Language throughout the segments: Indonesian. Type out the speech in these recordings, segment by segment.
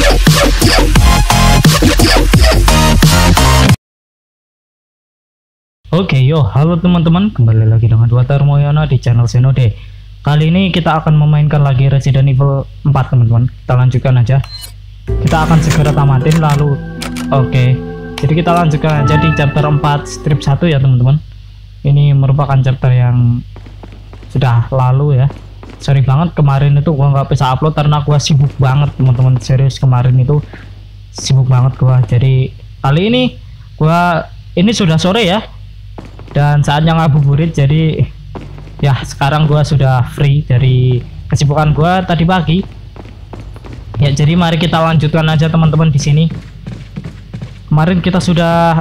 Oke, halo teman-teman, kembali lagi dengan Dwatar Moyono di channel Senode. Kali ini kita akan memainkan lagi Resident Evil 4 teman-teman. Kita lanjutkan aja. Kita akan segera tamatin lalu. Oke, jadi kita lanjutkan aja di chapter 4 strip 1 ya teman-teman. Ini merupakan chapter yang sudah lalu ya. Sorry banget kemarin itu gua nggak bisa upload karena gua sibuk banget teman-teman. Serius kemarin itu sibuk banget gua. Jadi kali ini sudah sore ya. Dan saatnya ngabuburit, jadi ya sekarang gua sudah free dari kesibukan gua tadi pagi. Ya, jadi mari kita lanjutkan aja teman-teman di sini. Kemarin kita sudah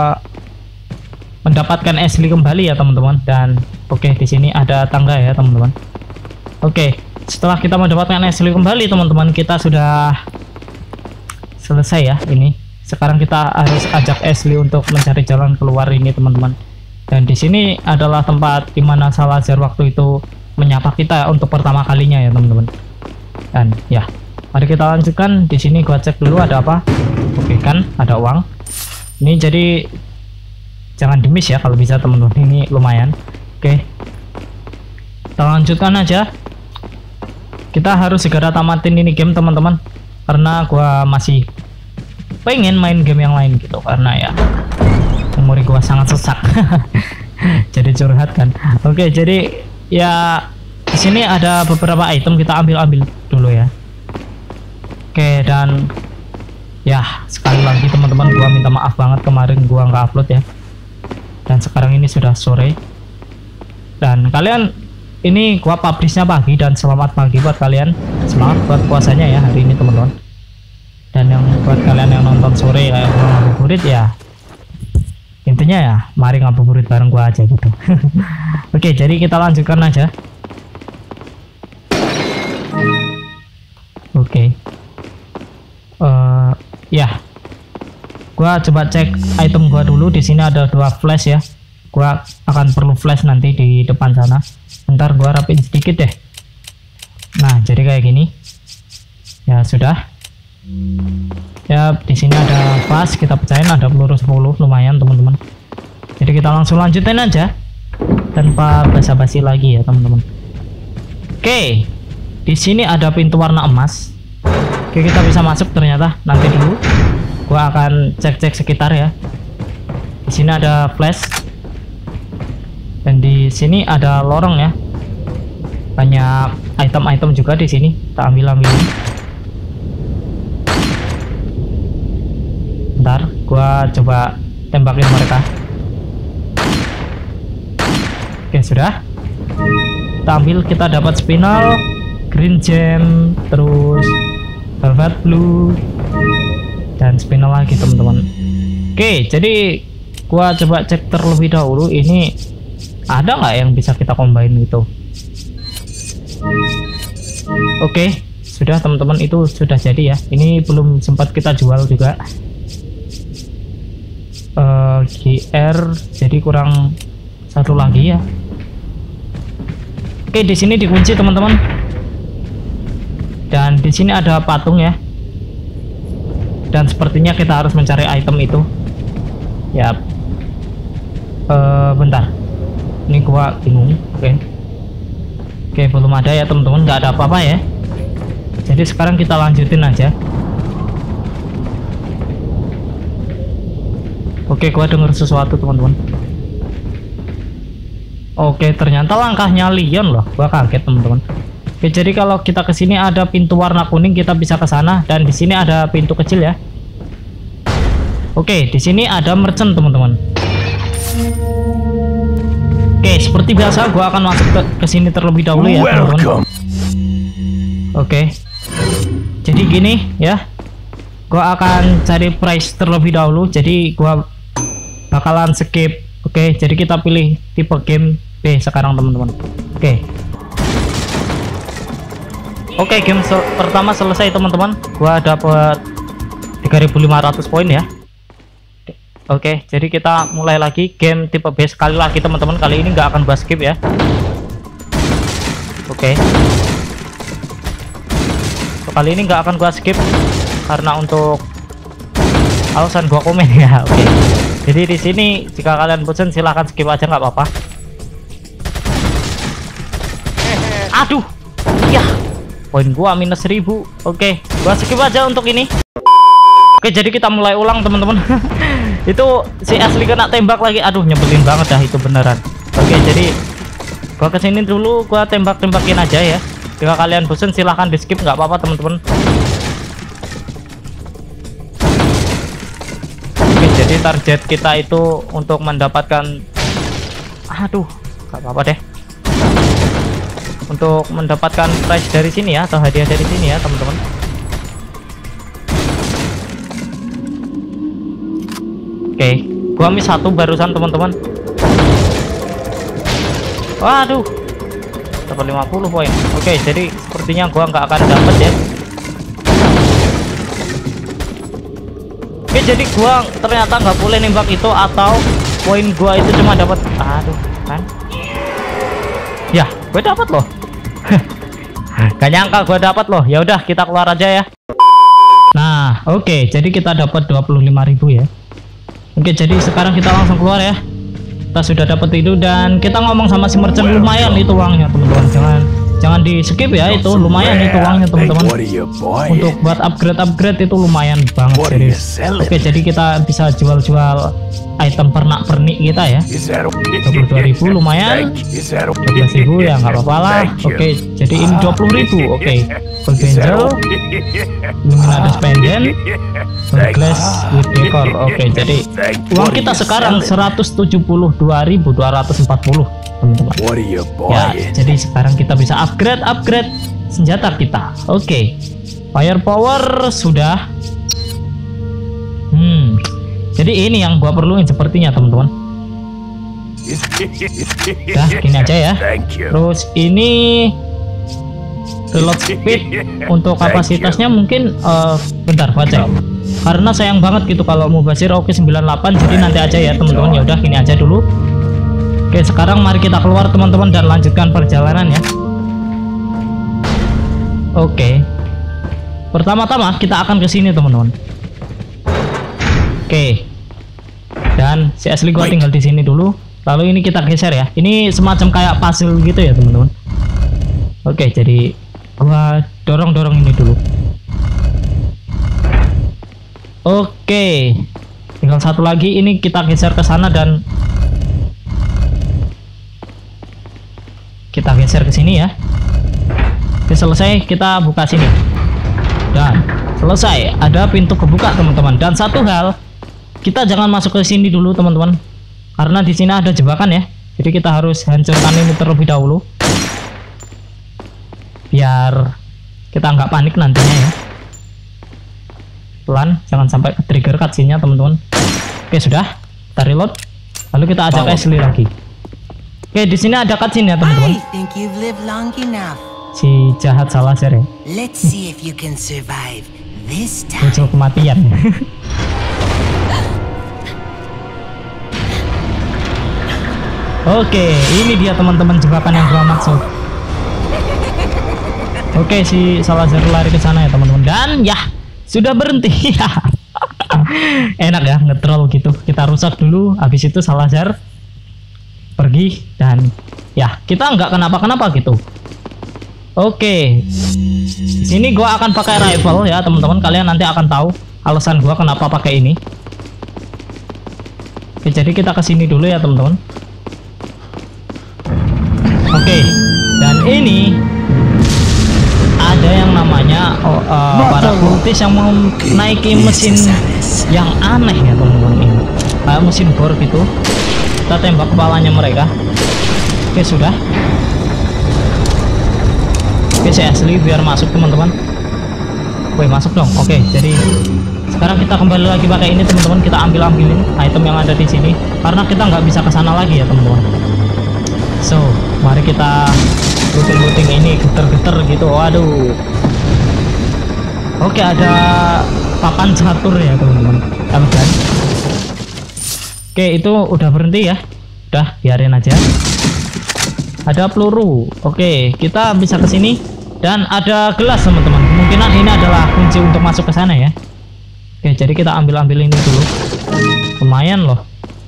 mendapatkan Ashley kembali ya teman-teman, dan oke, di sini ada tangga ya teman-teman. Oke, setelah kita mendapatkan Ashley kembali teman-teman, kita sudah selesai ya ini. Sekarang kita harus ajak Ashley untuk mencari jalan keluar ini teman-teman. Dan di sini adalah tempat dimana Salazar waktu itu menyapa kita untuk pertama kalinya ya teman-teman. Dan ya, mari kita lanjutkan. Di sini gua cek dulu ada apa. Oke, kan ada uang. Ini jadi jangan di miss ya kalau bisa teman-teman. Ini lumayan. Oke, kita lanjutkan aja. Kita harus segera tamatin ini game teman-teman, karena gua masih pengen main game yang lain gitu, karena ya memori gua sangat sesak. Jadi curhat kan. Oke, jadi ya di sini ada beberapa item, kita ambil dulu ya. Oke, dan ya sekali lagi teman-teman, gua minta maaf banget kemarin gua nggak upload ya. Dan sekarang ini sudah sore. Dan kalian ini gua publishnya pagi, dan selamat pagi buat kalian. Semangat buat puasanya ya hari ini teman-teman. Dan yang buat kalian yang nonton sore kayak gua ngabuburit ya, intinya ya mari ngabuburit bareng gua aja gitu. Oke, jadi kita lanjutkan aja. Oke, ya gua coba cek item gua dulu. Di sini ada 2 flash ya, gua akan perlu flash nanti di depan sana. Ntar gua rapin sedikit deh. Nah, jadi kayak gini ya sudah ya. Di sini ada vas, kita pecahin, ada peluru 10, lumayan teman-teman. Jadi kita langsung lanjutin aja tanpa basa-basi lagi ya teman-teman. Oke, di sini ada pintu warna emas. Oke, kita bisa masuk ternyata. Nanti dulu gua akan cek-cek sekitar ya. Di sini ada flash, dan di sini ada lorong ya. Banyak item-item juga di sini. Kita ambil. Bentar, gua coba tembakin mereka. Oke, sudah. Kita ambil, kita dapat spinal, green gem, terus velvet blue, dan spinal lagi teman-teman. Oke, jadi gua coba cek terlebih dahulu ini ada nggak yang bisa kita combine gitu. Oke, sudah teman-teman, itu sudah jadi ya. Ini belum sempat kita jual juga. GR, jadi kurang satu lagi ya. Oke, di sini dikunci teman-teman. Dan di sini ada patung ya. Dan sepertinya kita harus mencari item itu. Ya. Bentar. Ini gua bingung. Oke, belum ada ya teman-teman, nggak ada apa-apa ya. Jadi sekarang kita lanjutin aja. Oke, gua denger sesuatu teman-teman. Oke, ternyata langkahnya Leon loh. Gua kaget teman-teman. Oke, jadi kalau kita ke sini ada pintu warna kuning, kita bisa ke sana, dan di sini ada pintu kecil ya. Oke, di sini ada merchant teman-teman. Oke, seperti biasa gua akan masuk ke sini terlebih dahulu ya teman-teman. Oke. Jadi gini ya. Gua akan cari price terlebih dahulu, jadi gua bakalan skip. Oke, jadi kita pilih tipe game B sekarang teman-teman. Oke, game pertama selesai teman-teman. Gua dapat 3.500 poin ya. Oke, jadi kita mulai lagi game tipe B sekali lagi teman-teman. Kali ini nggak akan gua skip ya. Oke, kali ini nggak akan gua skip karena untuk alasan gua komen ya. Oke. Jadi di sini jika kalian bosan silahkan skip aja nggak apa-apa. Aduh, ya poin gua minus 1000. Oke, gua skip aja untuk ini. Oke, jadi kita mulai ulang teman-teman. Itu si Ashley kena tembak lagi. Aduh, nyebelin banget dah itu beneran. Oke, jadi gua kesini dulu, gua tembak-tembakin aja ya. Jika kalian bosan silahkan di skip nggak apa-apa teman-teman. Oke, jadi target kita itu untuk mendapatkan, aduh, nggak apa-apa deh. Untuk mendapatkan prize dari sini ya, atau hadiah dari sini ya teman-teman. Oke, gua miss 1 barusan teman-teman. Waduh, dapat 50 poin. Oke, jadi sepertinya gua nggak akan dapat ya. Oke, jadi gua ternyata nggak boleh nembak itu, atau poin gua itu cuma dapat, aduh kan ya, gue dapat loh. Gak nyangka gue dapat loh. Ya udah, kita keluar aja ya. Nah, oke, jadi kita dapat 25.000 ya. Oke, jadi sekarang kita langsung keluar ya. Kita sudah dapat itu, dan kita ngomong sama si merchant. Lumayan itu uangnya teman-teman, jangan di skip ya, itu lumayan itu uangnya teman-teman. Untuk buat upgrade itu lumayan banget serius. Oke, jadi kita bisa jual-jual item pernak-pernik kita ya. 22.000 lumayan, 12.000 ya nggak apa-apa lah. Oke, jadi ini 20.000. Oke, Gold Angel, Luminous Pendant, Glass with Decor. Oke, jadi uang kita sekarang 172.240 teman-teman ya. Jadi sekarang kita bisa upgrade senjata kita. Oke, firepower sudah. Jadi ini yang gua perluin sepertinya teman-teman. Nah, gini aja ya. Terus ini reload speed untuk kapasitasnya mungkin bentar baca. Karena sayang banget gitu kalau mau basir. Oke, 98. Jadi nanti aja ya teman-teman. Ya udah, gini aja dulu. Oke, sekarang mari kita keluar teman-teman dan lanjutkan perjalanan ya. Oke. Pertama-tama kita akan ke sini teman-teman. Oke. Dan si Ashley gua tinggal di sini dulu. Lalu ini kita geser ya. Ini semacam kayak puzzle gitu ya teman-teman. Oke, jadi gua dorong ini dulu. Oke. Tinggal satu lagi, ini kita geser ke sana dan kita geser ke sini ya. Oke, selesai, kita buka sini. Dan selesai, ada pintu kebuka teman-teman. Dan satu hal, kita jangan masuk ke sini dulu teman-teman, karena di sini ada jebakan ya. Jadi kita harus hancurkan ini terlebih dahulu, biar kita nggak panik nantinya ya. Pelan, jangan sampai ke trigger cutscene-nya teman-teman. Oke, sudah, kita reload. Lalu kita ajak Ashley lagi. Oke, di sini ada cutscene ya teman-teman. Si jahat Salazar ya. Muncul kematian. Oke, ini dia teman-teman jebakan yang gua maksud. Oke, si Salazar lari ke sana ya teman-teman, dan ya sudah berhenti. Enak ya nge-troll gitu. Kita rusak dulu, habis itu Salazar pergi, dan ya kita nggak kenapa-kenapa gitu. Oke, di sini gua akan pakai rifle ya teman-teman. Kalian nanti akan tahu alasan gua kenapa pakai ini. Oke, jadi kita ke sini dulu ya teman-teman. Oke, dan ini ada yang namanya para kultis yang mau naiki mesin yang aneh ya teman-teman. Ini kayak mesin bor gitu. Kita tembak kepalanya mereka. Oke, sudah. Oke, saya Ashley biar masuk teman-teman. Woi, masuk dong. Oke, jadi sekarang kita kembali lagi pakai ini teman-teman. Kita ambilin item yang ada di sini karena kita nggak bisa ke sana lagi ya teman-teman. So, mari kita looting ini, geter-geter gitu. Waduh. Oke, ada papan catur ya teman-teman. Oke, itu udah berhenti ya. Udah, biarin aja. Ada peluru. Oke, kita bisa ke sini. Dan ada gelas teman-teman. Kemungkinan ini adalah kunci untuk masuk ke sana ya. Oke, jadi kita ambil ini dulu. Lumayan loh.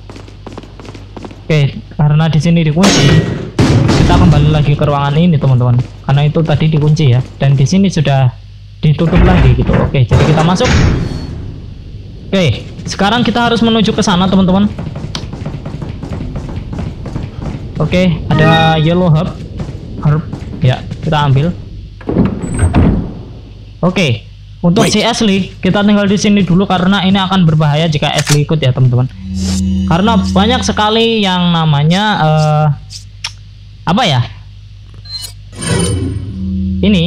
Oke, karena di sini dikunci, kita kembali lagi ke ruangan ini teman-teman. Karena itu tadi dikunci ya. Dan di sini sudah ditutup lagi gitu. Oke, jadi kita masuk. Oke, sekarang kita harus menuju ke sana teman-teman. Oke, ada yellow herb. Ya, kita ambil. Oke, untuk si Ashley kita tinggal di sini dulu karena ini akan berbahaya jika Ashley ikut ya teman-teman. Karena banyak sekali yang namanya apa ya? Ini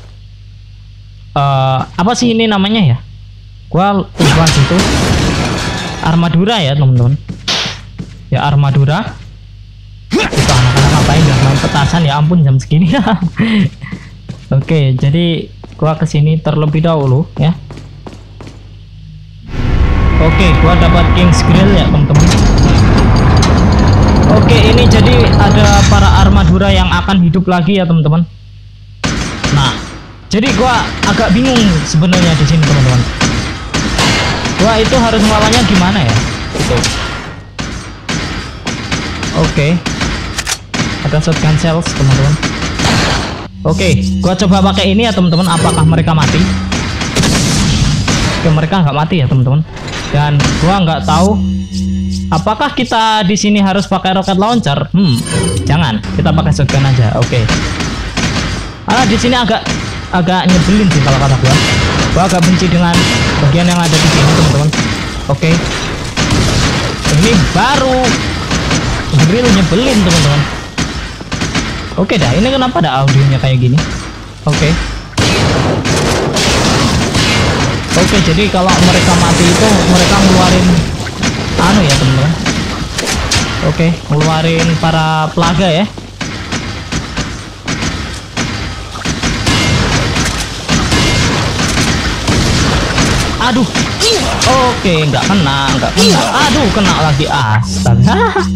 apa sih ini namanya ya? Gua lupa situ. Armadura ya teman-teman. Ya armadura. Itu anak-anak ngapain ya main petasan ya ampun jam segini. Oke, jadi gua kesini terlebih dahulu ya. Oke, gua dapat King's Grill ya teman-teman. Oke, ini jadi ada para armadura yang akan hidup lagi ya teman-teman. Nah, jadi gua agak bingung sebenarnya di sini teman-teman. Gua itu harus melawannya gimana ya? Gitu. Oke. Ada shotgun shells teman-teman. Oke, gua coba pakai ini ya teman-teman. Apakah mereka mati? Oke, mereka nggak mati ya teman-teman. Dan gua nggak tahu apakah kita di sini harus pakai rocket launcher. Jangan, kita pakai shotgun aja. Oke. Karena di sini agak nyebelin sih kalau kata gua. Gua agak benci dengan bagian yang ada di sini teman-teman. Oke. Ini baru grill nyebelin teman-teman. Oke dah, ini kenapa ada audionya kayak gini? Oke. Oke, jadi kalau mereka mati itu mereka ngeluarin anu ya teman-teman. Oke, ngeluarin para pelaga ya. Aduh. Oke, nggak kena. Aduh, kena lagi. Astaga.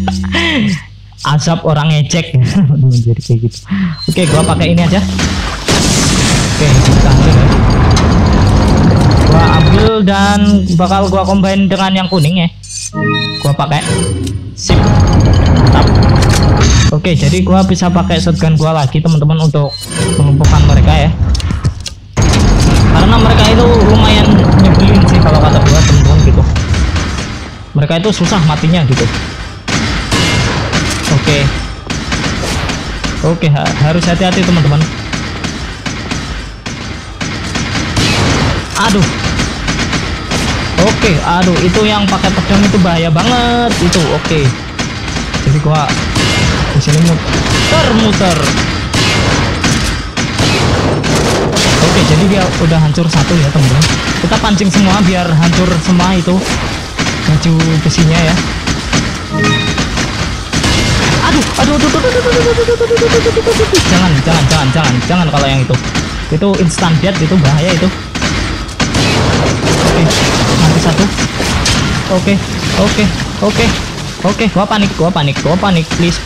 Asap orang ngecek. Jadi kayak gitu. Oke, gua pakai ini aja. Oke, kita ambil ya. Gua ambil dan bakal gua combine dengan yang kuning ya. Gua pakai. Sip. Mantap. Oke, jadi gua bisa pakai shotgun gua lagi teman-teman untuk melumpuhkan mereka ya. Karena mereka itu lumayan nyebelin sih kalau kata gua teman-teman gitu. Mereka itu susah matinya gitu. Oke, harus hati-hati teman-teman. Aduh. Oke, aduh itu yang pakai pedang itu bahaya banget itu. Oke. Jadi gua di sini muter. Oke, jadi dia udah hancur satu ya teman-teman. Kita pancing semua biar hancur semua itu baju besinya ya. Aduh. Jangan kalau yang itu instant death, itu bahaya itu. Oke, mati satu. Oke, gua panik. Please.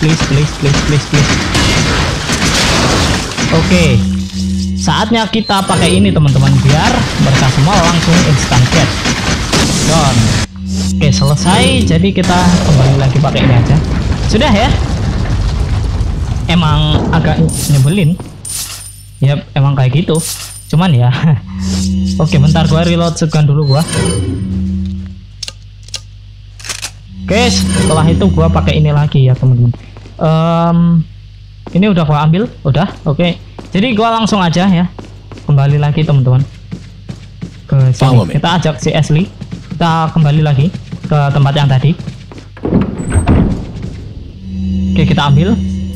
Oke. Saatnya kita pakai ini teman-teman biar mereka semua langsung instant death. Done. Oke, selesai. Jadi kita kembali lagi pakai ini aja. Sudah ya. Emang agak nyebelin. Yap, emang kayak gitu. Cuman ya. Oke, bentar gua reload shotgun dulu gua. Oke, setelah itu gua pakai ini lagi ya, teman-teman. Ini udah gua ambil, udah. Oke. Jadi gua langsung aja ya. Kembali lagi, teman-teman. Ke sini. Kita ajak si Ashley. Kita kembali lagi ke tempat yang tadi. Oke, kita ambil.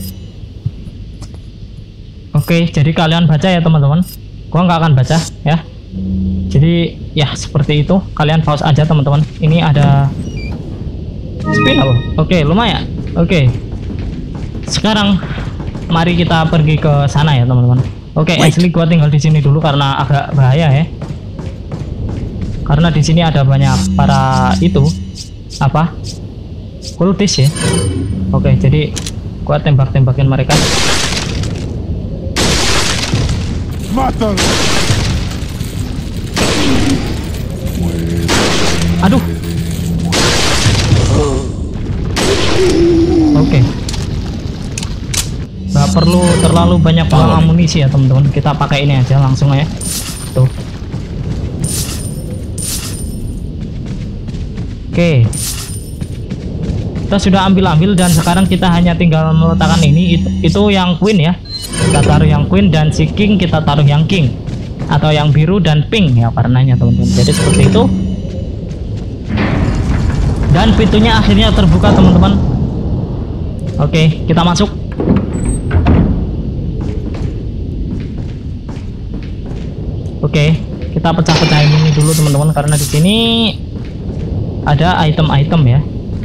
Oke, jadi kalian baca ya teman-teman. Gua nggak akan baca ya. Jadi ya seperti itu. Kalian pause aja teman-teman. Ini ada spinel. Oke, lumayan. Oke. Sekarang mari kita pergi ke sana ya teman-teman. Oke, Ashley gua tinggal di sini dulu karena agak bahaya ya. Karena di sini ada banyak para itu apa? Kultis ya. Oke, jadi gua tembak-tembakin mereka. Aduh. Oke. Nggak perlu terlalu banyak amunisi ya teman-teman. Kita pakai ini aja langsung ya. Tuh. Oke. Kita sudah ambil dan sekarang kita hanya tinggal meletakkan ini. Itu yang queen ya. Kita taruh yang queen dan si king kita taruh yang king. Atau yang biru dan pink ya warnanya teman-teman. Jadi seperti itu. Dan pintunya akhirnya terbuka teman-teman. Oke, kita masuk. Oke, kita pecah-pecahin ini dulu teman-teman karena di sini ada item-item ya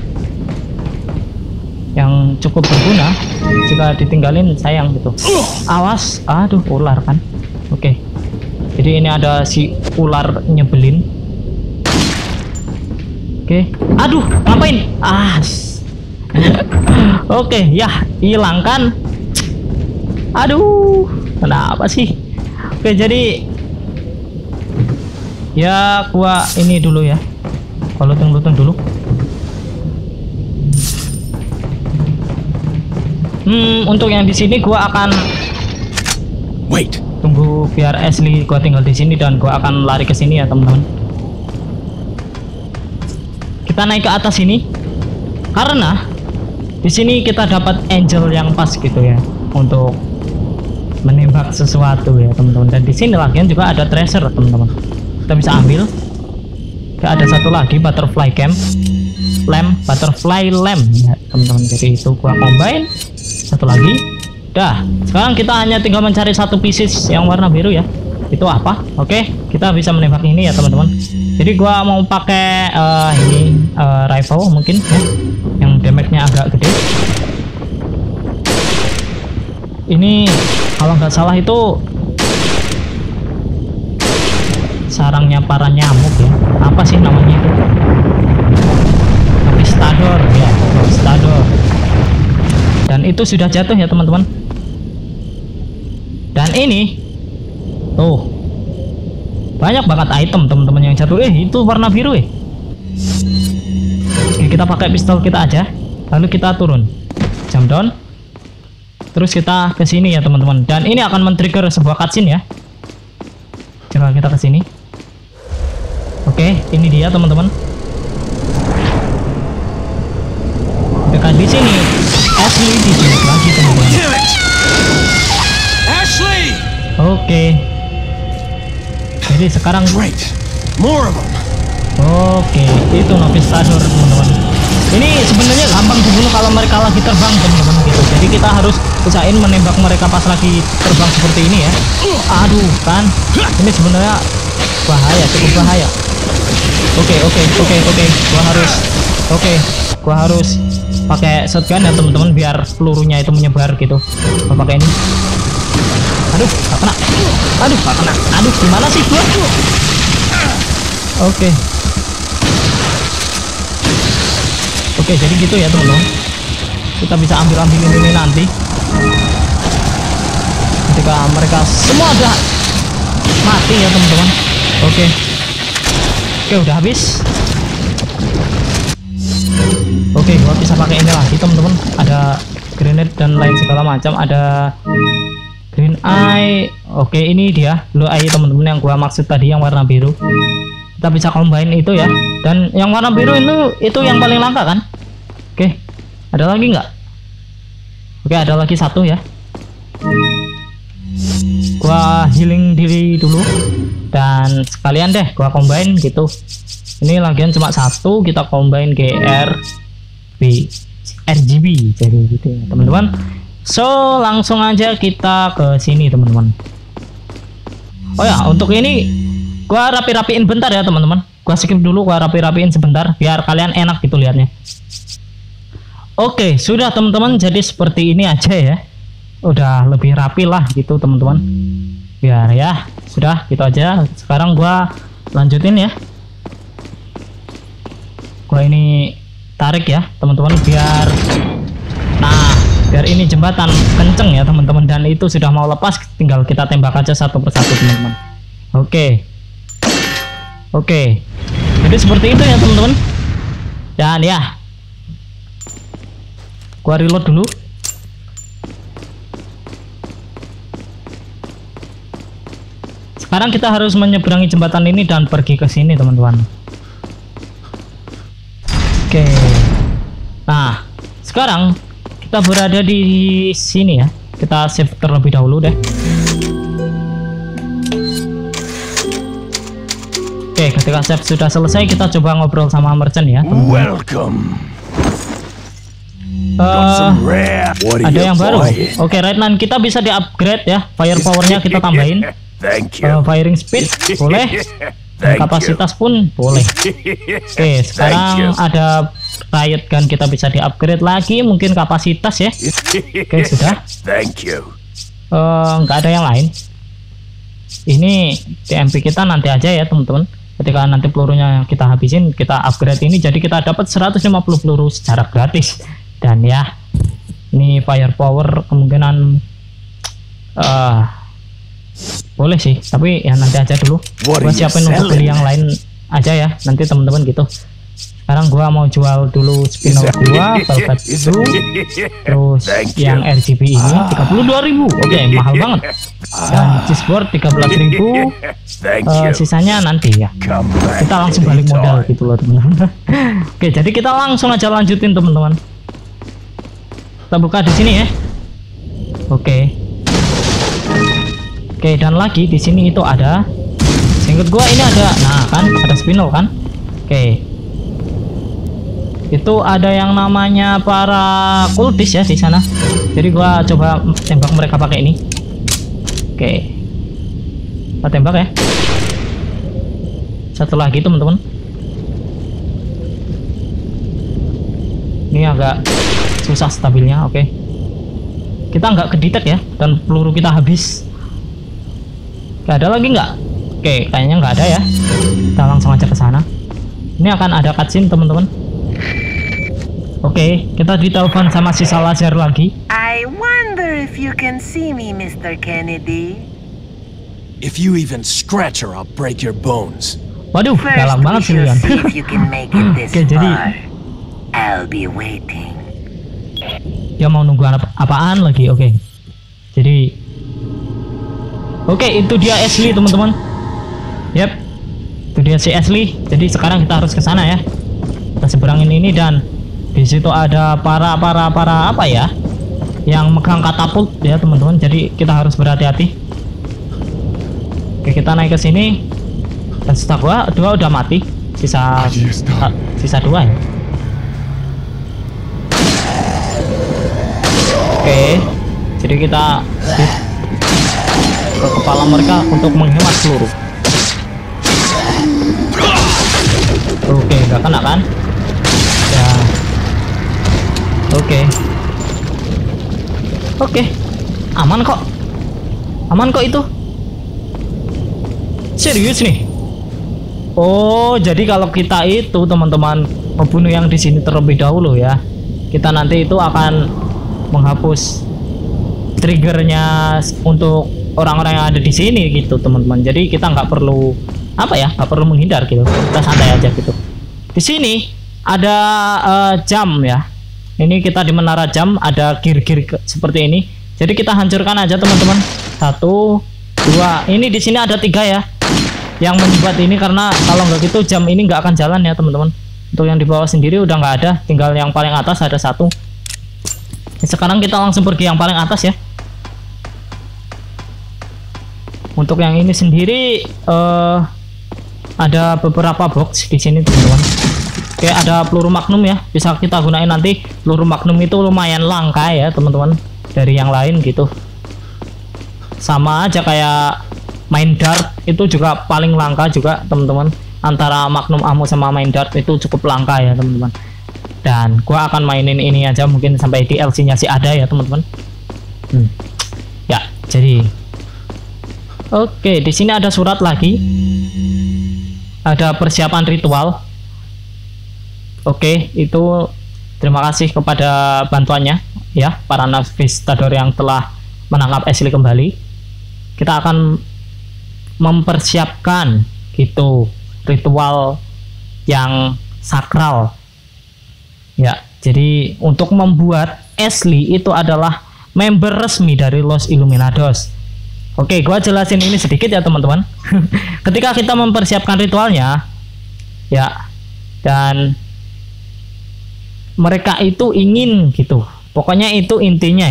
yang cukup berguna. Jika ditinggalin sayang gitu. Awas, aduh ular kan. Oke. Jadi ini ada si ular nyebelin. Oke. Aduh, ngapain? Oke, ya, hilangkan. Aduh, kenapa sih? Oke, jadi ya gua ini dulu ya. Gua luteng dulu. Untuk yang di sini gua akan tunggu biar Ashley gua tinggal di sini dan gua akan lari ke sini ya, teman-teman. Kita naik ke atas ini karena di sini kita dapat angel yang pas gitu ya untuk menembak sesuatu ya, teman-teman. Dan di sini lagian juga ada treasure, teman-teman. Kita bisa ambil. Ada satu lagi butterfly lamp ya, teman-teman. Jadi itu gua combine. Satu lagi. Dah, sekarang kita hanya tinggal mencari satu pieces yang warna biru ya. Itu apa? Oke, kita bisa menembak ini ya, teman-teman. Jadi gua mau pakai rifle mungkin ya, yang damage-nya agak gede. Ini kalau nggak salah itu sarangnya para nyamuk ya. Apa sih namanya itu? Conquistador ya, Conquistador. Dan itu sudah jatuh ya, teman-teman. Dan ini tuh banyak banget item, teman-teman, yang jatuh. Itu warna biru ya. Oke, kita pakai pistol kita aja. Lalu kita turun. Jump down. Terus kita ke sini ya, teman-teman. Dan ini akan men-trigger sebuah cutscene ya. Coba kita ke sini. Oke, ini dia, teman-teman. Dekat di sini. Ashley di sini lagi, teman-teman. Ashley. Oke. Jadi sekarang More of them. Oke, itu Conquistador, teman-teman. Ini sebenarnya gampang dibunuh kalau mereka lagi terbang, teman-teman, gitu. Jadi kita harus usahain menembak mereka pas lagi terbang seperti ini ya. Aduh, kan. Ini sebenarnya bahaya, cukup bahaya. Oke. Gua harus pakai shotgun ya, teman-teman, biar pelurunya itu menyebar gitu. Gua pakai ini. Aduh, gak kena. Aduh, gimana sih gua? Oke, jadi gitu ya, teman-teman. Kita bisa ambil ini nanti. Ketika mereka semua udah mati ya, teman-teman. Oke, udah habis. Oke, gua bisa pakai ini lagi, teman-teman. Ada grenade dan lain segala macam. Ada green eye. Oke, ini dia blue eye, teman-teman, yang gua maksud tadi, yang warna biru. Kita bisa combine itu ya. Dan yang warna biru itu yang paling langka kan? Oke, ada lagi nggak? Oke, ada lagi satu ya. Gua healing diri dulu dan sekalian deh gua combine gitu. Ini lagian cuma satu, kita combine RGB jadi gitu ya, teman-teman. So langsung aja kita ke sini, teman-teman. Oh ya, untuk ini gua rapi-rapiin bentar ya, teman-teman. Gua skip dulu, gua rapi-rapiin sebentar biar kalian enak gitu lihatnya. Oke, sudah, teman-teman. Jadi seperti ini aja ya. Udah lebih rapi lah gitu, teman-teman. Biar ya, sudah gitu aja. Sekarang gua lanjutin ya. Gua ini tarik ya, teman-teman, biar nah biar ini jembatan kenceng ya teman-teman, dan itu sudah mau lepas, tinggal kita tembak aja satu persatu teman-teman. Oke, jadi seperti itu ya teman-teman. Dan ya, gua reload dulu. Sekarang kita harus menyeberangi jembatan ini dan pergi ke sini teman-teman. Oke. Nah, sekarang kita berada di sini ya. Kita save terlebih dahulu deh. Oke, ketika save sudah selesai, kita coba ngobrol sama merchant ya. Welcome. Ada yang baru. Oke, right now kita bisa di-upgrade ya. Firepower-nya kita tambahin. Firing speed boleh. Dan kapasitas pun boleh. Oke, sekarang ada riot gun, kita bisa di-upgrade lagi, mungkin kapasitas ya. Oke, sudah. Nggak ada yang lain. Ini TMP kita nanti aja ya teman-teman. Ketika nanti pelurunya kita habisin, kita upgrade ini, jadi kita dapat 150 peluru secara gratis. Dan ya, ini firepower kemungkinan boleh sih, tapi ya nanti aja dulu. Gua siapin untuk beli yang lain aja ya nanti teman-teman gitu. Sekarang gua mau jual dulu spinner gua, velvet blue, terus yang RGB ini 32.000. Oke, mahal banget. Dan chessboard 13.000. Sisanya nanti ya. Kita langsung balik modal gitu loh teman-teman. Oke, jadi kita langsung aja lanjutin teman-teman. Kita buka di sini ya. Oke, dan lagi di sini itu ada. Seinget gua ini ada, nah kan ada spinel kan. Oke. Itu ada yang namanya para kultis ya di sana. Jadi gua coba tembak mereka pakai ini. Oke. Kita tembak ya. Satu lagi teman-teman. Ini agak susah stabilnya. Oke. Kita nggak kedetek ya, dan peluru kita habis. Gak ada lagi nggak? Oke, kayaknya nggak ada ya. Kita langsung aja ke sana. Ini akan ada cutscene teman-teman. Oke, kita ditelepon sama sisa laser lagi. I wonder if you can see me, Mr. Kennedy. If you even scratch her, I'll break your bones. Waduh, galak banget sih Leon. Oke, jadi I'll be waiting. Dia mau nunggu apaan lagi? Oke. Jadi oke, itu dia Ashley teman-teman. Yap, itu dia si Ashley. Jadi sekarang kita harus ke sana ya. Kita seberangin ini, dan di situ ada para apa ya, yang megang katapult ya teman-teman. Jadi kita harus berhati-hati. Oke, kita naik ke sini. Dan setahu dua udah mati. Sisa dua ya. Oke, jadi kita ke kepala mereka untuk menghemat peluru. Oke, nggak kena kan? Ya. Oke, aman kok itu. Serius nih? Oh, jadi kalau kita itu teman-teman membunuh yang di sini terlebih dahulu ya, kita nanti itu akan menghapus triggernya untuk orang-orang yang ada di sini gitu teman-teman. Jadi kita nggak perlu nggak perlu menghindar gitu, kita santai aja gitu. Di sini ada jam ya. Ini kita di menara jam, ada gear-gear seperti ini. Jadi kita hancurkan aja teman-teman. 1, 2. Ini di sini ada 3 ya yang menyumbat ini, karena kalau nggak gitu jam ini nggak akan jalan ya teman-teman. Untuk yang di bawah sendiri udah nggak ada, tinggal yang paling atas ada 1. Sekarang kita langsung pergi yang paling atas ya. Untuk yang ini sendiri ada beberapa box di sini teman-teman. Oke, ada peluru magnum ya, bisa kita gunain nanti. Peluru magnum itu lumayan langka ya teman-teman, dari yang lain gitu. Sama aja kayak main dart, itu juga paling langka juga teman-teman. Antara magnum ammo sama main dart itu cukup langka ya teman-teman. Dan gua akan mainin ini aja, mungkin sampai DLC-nya sih ada ya teman-teman. Ya, jadi oke, di sini ada surat lagi. Ada persiapan ritual. Oke, itu terima kasih kepada bantuannya. ya, para navigasitor yang telah menangkap Ashley kembali. Kita akan mempersiapkan gitu ritual yang sakral ya. Jadi untuk membuat Ashley itu adalah member resmi dari Los Illuminados. Oke, gua jelasin ini sedikit ya teman-teman. Ketika kita mempersiapkan ritualnya ya, dan mereka itu ingin gitu, pokoknya itu intinya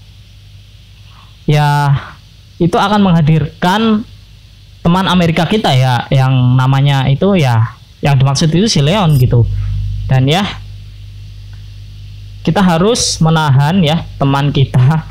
ya, itu akan menghadirkan teman Amerika kita ya, yang namanya itu ya, yang dimaksud itu si Leon gitu. Dan ya, kita harus menahan ya teman kita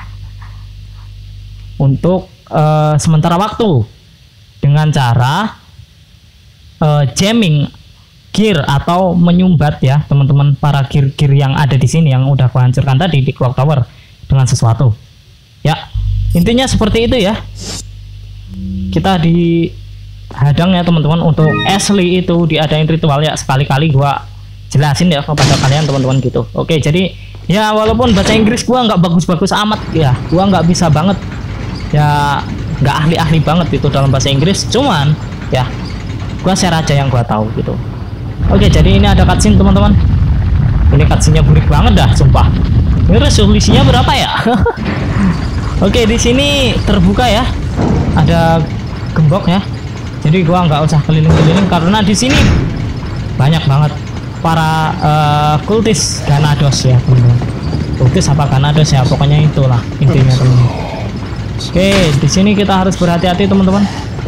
untuk sementara waktu dengan cara jamming gear atau menyumbat ya teman-teman, para gear-gear yang ada di sini yang udah gua hancurkan tadi di Clock Tower dengan sesuatu ya. Intinya seperti itu ya. Kita dihadang ya teman-teman untuk Ashley itu diadain ritual ya. Sekali-kali gua jelasin ya kepada kalian teman-teman gitu. Oke, jadi ya walaupun bahasa Inggris gua nggak bagus-bagus amat ya, gua nggak bisa banget ya, nggak ahli-ahli banget itu dalam bahasa Inggris, cuman ya gua share aja yang gua tahu gitu. Oke, jadi ini ada cutscene teman-teman. Ini cutscene-nya burik banget dah, sumpah. Ini resolusinya berapa ya? Oke, di sini terbuka ya, ada gembok ya. Jadi gua nggak usah keliling-keliling karena di sini banyak banget para kultis Ganados ya teman-teman. Kultis apa Ganados ya, pokoknya itulah intinya teman-teman. Oke, di sini kita harus berhati-hati teman-teman.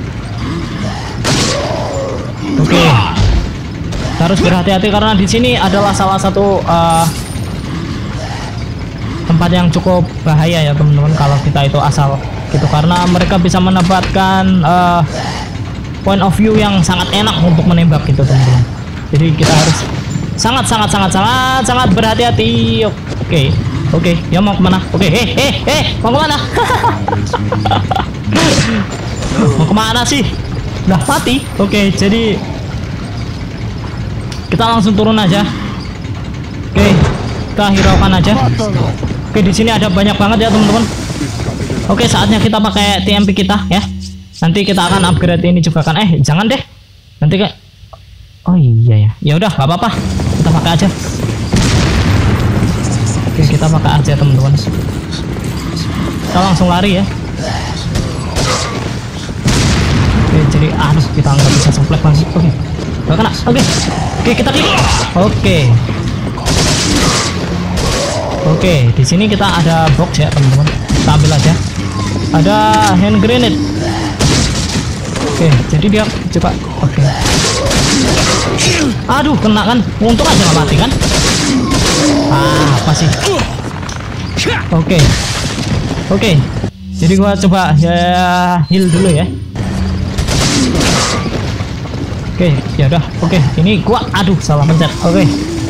Oke, kita harus berhati-hati karena di sini adalah salah satu tempat yang cukup bahaya ya teman-teman kalau kita itu asal gitu, karena mereka bisa mendapatkan point of view yang sangat enak untuk menembak gitu teman-teman. Jadi kita harus sangat berhati-hati. Oke, ya mau kemana? Oke, mau kemana? Mau kemana sih? Udah mati. Oke, jadi kita langsung turun aja. Oke, kita hiraukan aja. Oke, di sini ada banyak banget ya teman-teman. Oke, saatnya kita pakai TMP kita ya. Nanti kita akan upgrade ini juga kan. Jangan deh. Nanti kayak, oh iya ya. Ya udah, nggak apa-apa. Kita pakai aja. Oke, kita pakai aja teman-teman. Kita langsung lari ya. Oke, jadi aduh, kita nggak bisa semplek lagi. Oke, nggak kena. Oke, kita klik. Oke, di sini kita ada box ya teman-teman. Kita ambil aja. Ada hand grenade. Oke, jadi dia coba. Oke. Aduh, kena kan. Untung aja nggak mati kan. Apa sih? Oke. Jadi gua coba ya heal dulu ya. Oke, ya udah. Oke, ini gua aduh salah pencet. Oke.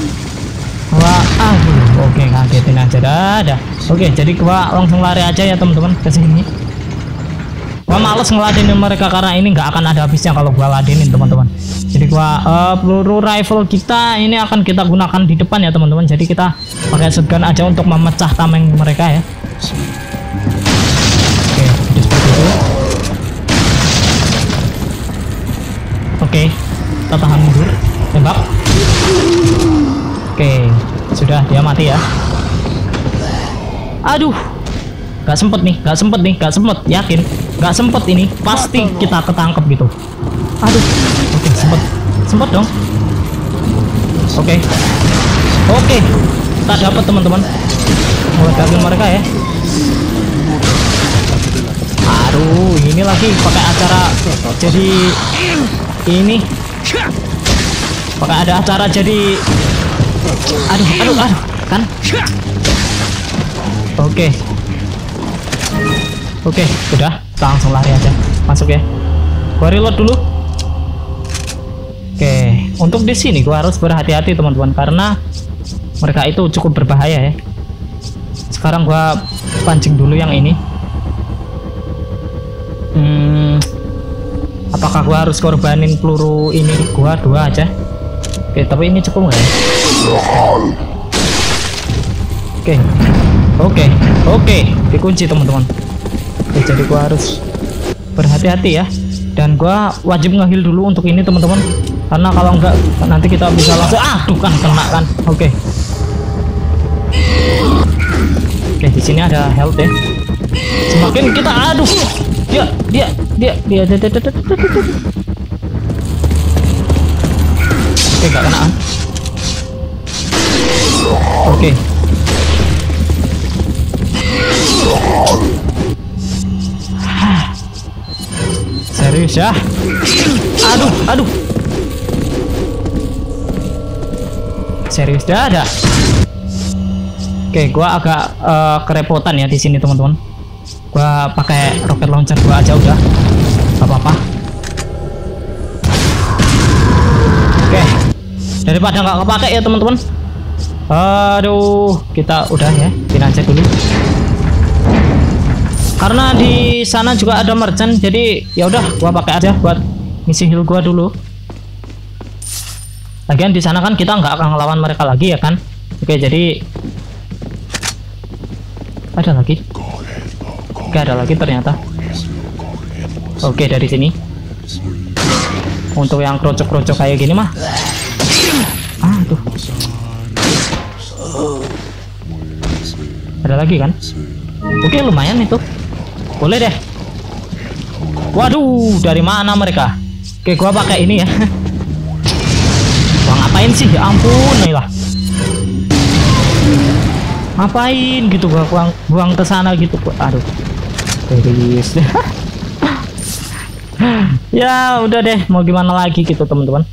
Oke, ngagetin aja dah. Oke, jadi gua langsung lari aja ya teman-teman ke sini. Gua males ngeladenin mereka karena ini nggak akan ada habisnya kalau gua ladenin teman-teman. Jadi gua peluru rifle kita ini akan kita gunakan di depan ya teman-teman. Jadi kita pakai shotgun aja untuk memecah tameng mereka ya. Oke, jadi seperti itu. Oke, kita tahan mundur, tembak. Oke, sudah, dia mati ya. Aduh, nggak sempet, yakin nggak sempet ini, pasti kita ketangkep gitu. Aduh, oke, sempet dong. Oke, kita dapat teman-teman. Meledakin mereka ya. Aduh, ini lagi pakai acara jadi ini, pakai ada acara jadi. Aduh, kan. Oke, udah, kita langsung lari aja, masuk ya. Gua reload dulu. Oke, untuk di sini gua harus berhati-hati teman-teman karena mereka itu cukup berbahaya ya. Sekarang gua pancing dulu yang ini. Apakah gua harus korbanin peluru ini? Gua 2 aja. Oke, tapi ini cukup nggak ya? Oke, Oke, dikunci teman-teman. Oke, jadi gua harus berhati-hati ya, dan gua wajib nge-heal dulu untuk ini teman-teman, karena kalau enggak nanti kita bisa langsung aduh kan kena kan. Oke, di sini ada health ya. Semakin kita aduh dia. Oke, gak kenaan. Oke. Serius ya? Aduh. Serius dah ada. Oke, gua agak kerepotan ya di sini teman-teman. Gua pakai rocket launcher gua aja udah. Gak apa-apa. Oke. Daripada nggak kepake ya teman-teman. Aduh, kita udah ya, pin aja dulu. Karena di sana juga ada merchant, jadi ya udah gua pakai aja buat ngisi heal gua dulu. Lagian di sana kan kita nggak akan ngelawan mereka lagi ya kan. Oke, jadi ada lagi. Oke, ada lagi ternyata. Oke, dari sini. Untuk yang krocok-krocok kayak gini mah. Aduh. Ada lagi kan? Oke, lumayan itu. Boleh deh. Waduh, dari mana mereka? Oke, gua pakai ini ya. Wah, ngapain sih? Ya ampun, nih lah. Ngapain gitu gua buang ke sana gitu. Aduh. Serius deh. Ya, udah deh, mau gimana lagi gitu, teman-teman.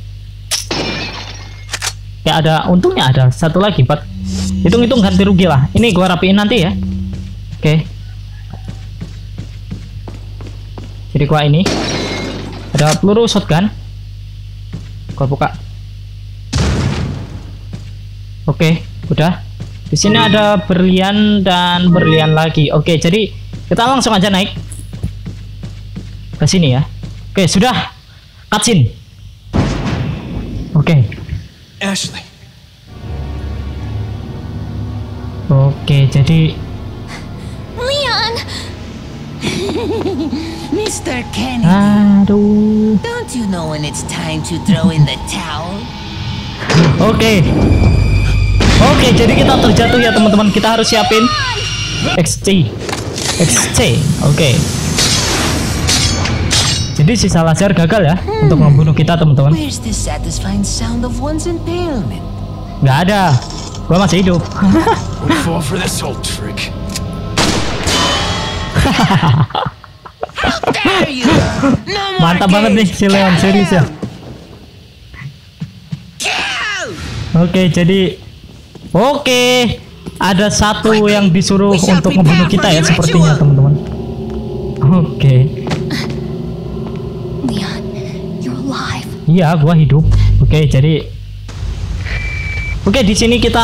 Ya ada untungnya, ada satu lagi, Pak. Hitung-hitung ganti rugi lah. Ini gua rapiin nanti ya. Oke. Jadi gua ini ada peluru shotgun. Gua buka. Oke, udah. Di sini ada berlian dan berlian lagi. Oke, jadi kita langsung aja naik ke sini ya. Oke, sudah. Cutscene. Oke. Ashley. Oke, jadi Leon! Mr. Kennedy, aduh. don't you know when it's time to throw in the towel? Oke, jadi kita terjatuh ya teman-teman. Kita harus siapin XC. Oke. Jadi si Salazar gagal ya untuk membunuh kita teman-teman. Where's the satisfying sound of one's impalement? Nggak ada. Gua masih hidup. Won't fall for this old trick. There you are. No more Mantap banget nih si Leon, serius ya. Oke, jadi ada satu yang disuruh untuk membunuh kita ya sepertinya teman-teman. Oke. Leon, you're alive. Iya, gua hidup. Oke, jadi di sini kita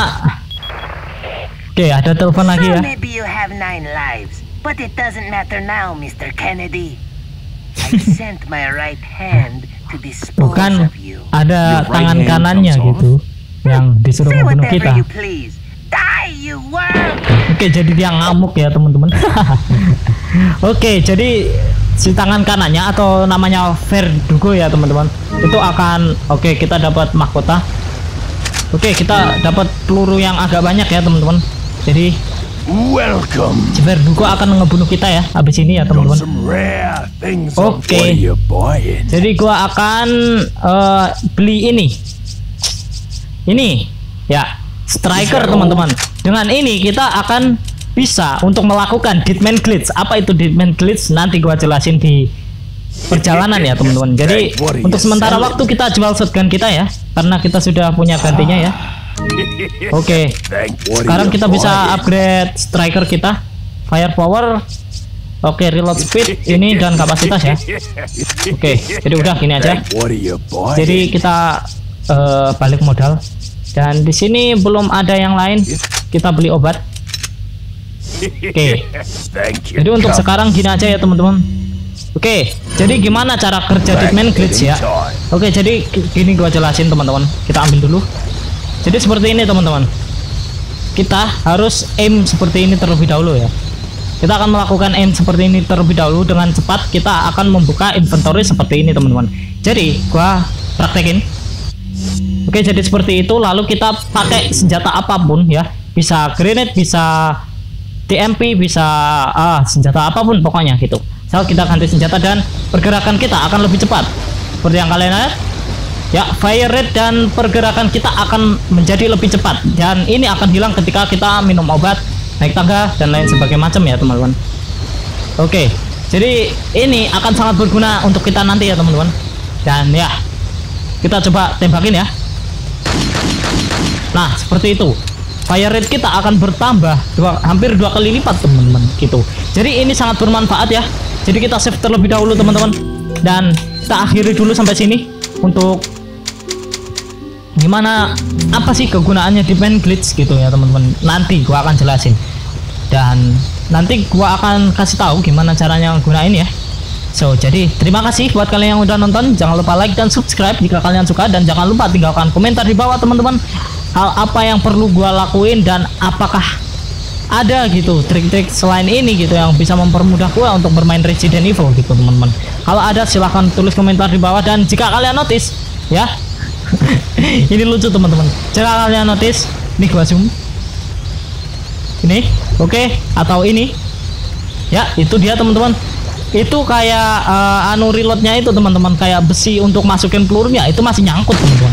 ada telepon lagi ya. Maybe you have 9 lives, but it doesn't matter now, Mr. Kennedy. I sent my right hand to dispose Bukan, of you. ada Your right tangan hand kanannya comes off? gitu yang disuruh Say membunuh whatever kita. you please. Die, you worm! Oke, jadi dia ngamuk ya teman-teman. Oke, jadi si tangan kanannya atau namanya Verdugo ya teman-teman, itu akan kita dapat mahkota. Oke, kita dapat peluru yang agak banyak ya teman-teman. Jadi Welcome. si Verdugo akan ngebunuh kita ya habis ini ya Got teman-teman. some rare things. On Oke. what are you buying? Jadi gua akan beli ini ya, striker teman-teman. Dengan ini kita akan bisa untuk melakukan Deadman Glitch. Apa itu Deadman Glitch? Nanti gua jelasin di perjalanan ya teman-teman. Jadi untuk sementara waktu kita jual shotgun kita ya, karena kita sudah punya gantinya ya. Oke, sekarang kita bisa upgrade striker kita, firepower, reload speed ini dan kapasitas ya. Oke, jadi udah gini aja. What are you buying? Jadi kita balik modal, dan di sini belum ada yang lain. Kita beli obat. Oke, Thank you. jadi untuk sekarang gini aja ya teman-teman. Oke, jadi gimana cara kerja Deadman Glitch ya? Oke, jadi gini gua jelasin teman-teman. Kita ambil dulu. Jadi seperti ini teman-teman. kita harus aim seperti ini terlebih dahulu ya. Kita akan melakukan aim seperti ini terlebih dahulu. Dengan cepat kita akan membuka inventory seperti ini teman-teman. Jadi gua praktekin. Oke, jadi seperti itu. Lalu kita pakai senjata apapun ya, bisa grenade, bisa TMP, bisa senjata apapun pokoknya gitu. So kita ganti senjata dan pergerakan kita akan lebih cepat. Seperti yang kalian lihat ya, fire rate dan pergerakan kita akan menjadi lebih cepat. Dan ini akan hilang ketika kita minum obat, naik tangga dan lain sebagainya macam ya teman-teman. Oke, jadi ini akan sangat berguna untuk kita nanti ya teman-teman. Dan ya, kita coba tembakin ya. Nah seperti itu, fire rate kita akan bertambah hampir 2 kali lipat teman-teman gitu. Jadi ini sangat bermanfaat ya. Jadi kita save terlebih dahulu teman-teman, dan kita akhiri dulu sampai sini. Untuk gimana, apa sih kegunaannya di main glitch gitu ya teman-teman, nanti gua akan jelasin. Dan nanti gua akan kasih tahu gimana caranya gunain ya. So jadi terima kasih buat kalian yang udah nonton. Jangan lupa like dan subscribe jika kalian suka, dan jangan lupa tinggalkan komentar di bawah teman-teman, hal apa yang perlu gua lakuin dan apakah ada gitu trik-trik selain ini gitu yang bisa mempermudah gua untuk bermain Resident Evil gitu teman-teman. Kalau ada silahkan tulis komentar di bawah. Dan jika kalian notice ya ini lucu teman-teman, jika kalian notice nih gua zoom ini, oke, atau ini ya, itu dia teman-teman. Itu kayak reloadnya itu teman-teman, kayak besi untuk masukin pelurunya itu masih nyangkut teman-teman.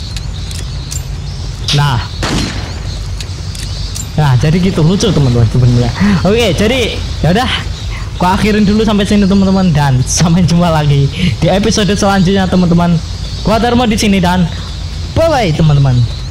Nah jadi gitu, lucu teman-teman sebenarnya. Oke, jadi ya udah, gua akhirin dulu sampai sini teman-teman, dan sampai jumpa lagi di episode selanjutnya teman-teman. Gua Darmo di sini, dan bye bye teman-teman.